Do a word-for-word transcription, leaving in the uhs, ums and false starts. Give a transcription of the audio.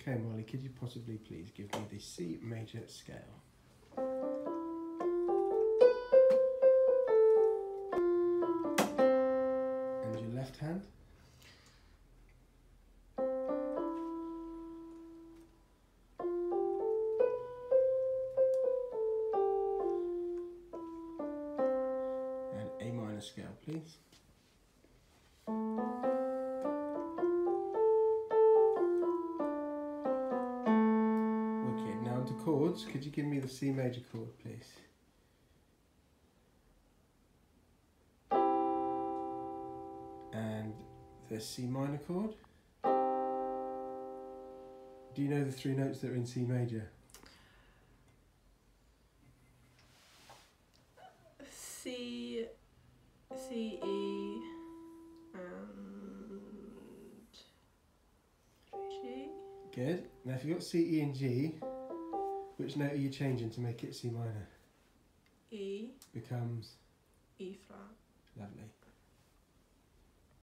Okay, Molly, could you possibly please give me the C major scale? And your left hand? And A minor scale, please. Now onto chords, could you give me the C major chord, please? And the C minor chord? Do you know the three notes that are in C major? C, C, E, and G. Good. Now if you've got C, E and G, which note are you changing to make it C minor? E. Becomes? E flat. Lovely.